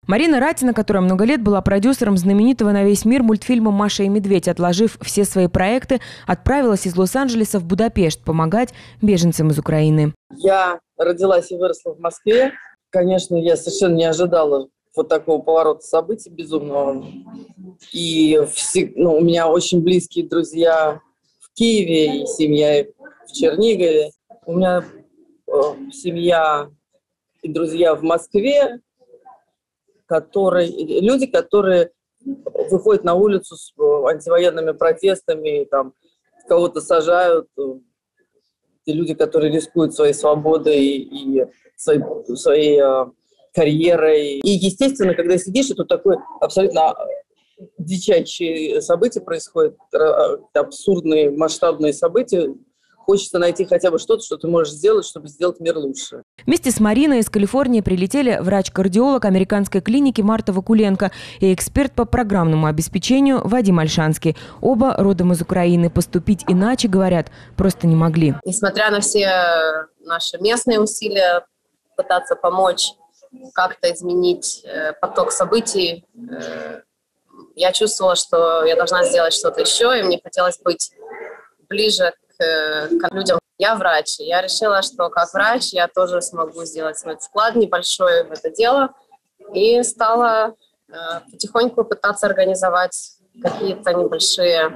Марина Ратина, которая много лет была продюсером знаменитого на весь мир мультфильма «Маша и медведь», отложив все свои проекты, отправилась из Лос-Анджелеса в Будапешт помогать беженцам из Украины. Я родилась и выросла в Москве. Конечно, я совершенно не ожидала вот такого поворота событий безумного. И у меня очень близкие друзья в Киеве и семья в Чернигове. У меня семья и друзья в Москве, люди, которые выходят на улицу с антивоенными протестами, там кого-то сажают, те люди, которые рискуют своей свободой и своей карьерой. И, естественно, когда сидишь, это такое абсолютно дичайшие события происходят, абсурдные, масштабные события. Хочется найти хотя бы что-то, что ты можешь сделать, чтобы сделать мир лучше. Вместе с Мариной из Калифорнии прилетели врач-кардиолог американской клиники Марта Вакуленко и эксперт по программному обеспечению Вадим Альшанский. Оба родом из Украины. Поступить иначе, говорят, просто не могли. Несмотря на все наши местные усилия пытаться помочь как-то изменить поток событий, я чувствовала, что я должна сделать что-то еще, и мне хотелось быть ближе к людям. Я врач, и я решила, что как врач я тоже смогу сделать свой вклад небольшой в это дело, и стала потихоньку пытаться организовать какие-то небольшие,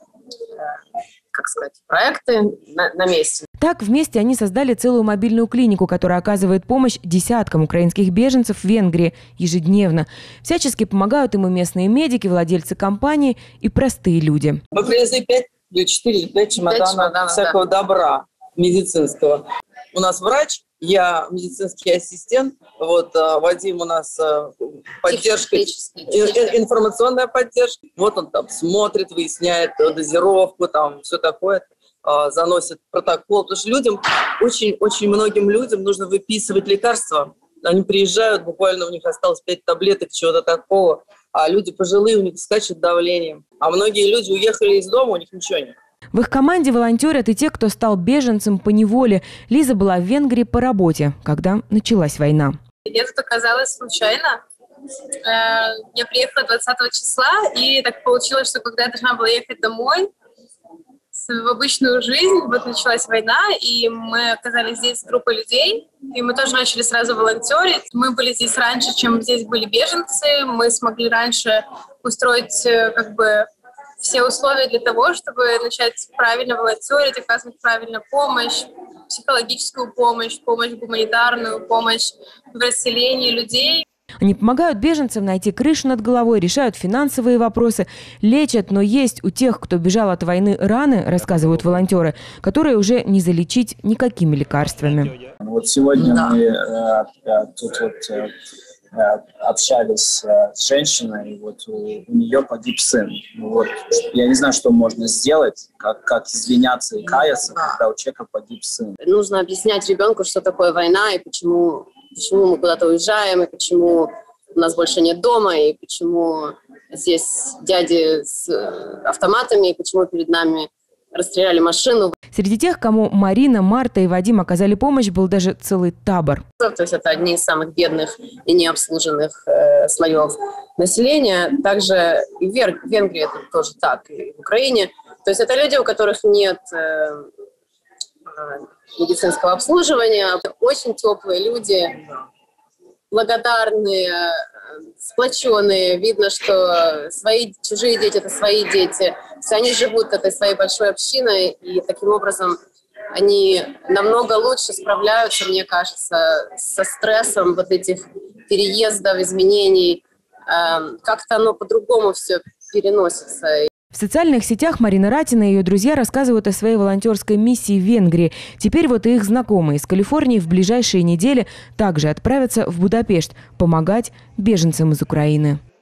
проекты на месте. Так, вместе они создали целую мобильную клинику, которая оказывает помощь десяткам украинских беженцев в Венгрии ежедневно. Всячески помогают им и местные медики, владельцы компании и простые люди. Мы привезли 4 или 5 чемоданов всякого добра медицинского. У нас врач, я медицинский ассистент, Вадим у нас поддержка, информационная поддержка. Вот он там смотрит, выясняет дозировку, там все такое, заносит протокол. Потому что людям, очень многим людям нужно выписывать лекарства. Они приезжают, буквально у них осталось 5 таблеток, чего-то такого. А люди пожилые, у них скачет давление. А многие люди уехали из дома, у них ничего нет. В их команде волонтерят и те, кто стал беженцем по неволе. Лиза была в Венгрии по работе, когда началась война. Я тут оказалась случайно. Я приехала 20 числа, и так получилось, что когда я должна была ехать домой, в обычную жизнь, началась война, и мы оказались здесь с группой людей, и мы тоже начали сразу волонтерить. Мы были здесь раньше, чем здесь были беженцы, мы смогли раньше устроить все условия для того, чтобы начать правильно волонтерить, оказывать правильно помощь, психологическую помощь, помощь гуманитарную, помощь в расселении людей. Они помогают беженцам найти крышу над головой, решают финансовые вопросы, лечат, но есть у тех, кто бежал от войны, раны, рассказывают волонтеры, которые уже не залечить никакими лекарствами. Сегодня мы тут общались с женщиной, и у нее погиб сын. Я не знаю, что можно сделать, как извиняться и каяться, когда у человека погиб сын. Нужно объяснять ребенку, что такое война, и почему мы куда-то уезжаем, и почему у нас больше нет дома, и почему здесь дяди с автоматами, и почему перед нами расстреляли машину. Среди тех, кому Марина, Марта и Вадим оказали помощь, был даже целый табор. То есть это одни из самых бедных и необслуженных слоев населения. Также и в Венгрии это тоже так, и в Украине. То есть это люди, у которых нет медицинского обслуживания. Очень теплые люди, благодарные, сплоченные. Видно, что чужие дети – это свои дети. Они живут этой своей большой общиной, и таким образом они намного лучше справляются, мне кажется, со стрессом этих переездов, изменений. Как-то оно по-другому все переносится. В социальных сетях Марина Ратина и ее друзья рассказывают о своей волонтерской миссии в Венгрии. Теперь их знакомые из Калифорнии в ближайшие недели также отправятся в Будапешт помогать беженцам из Украины.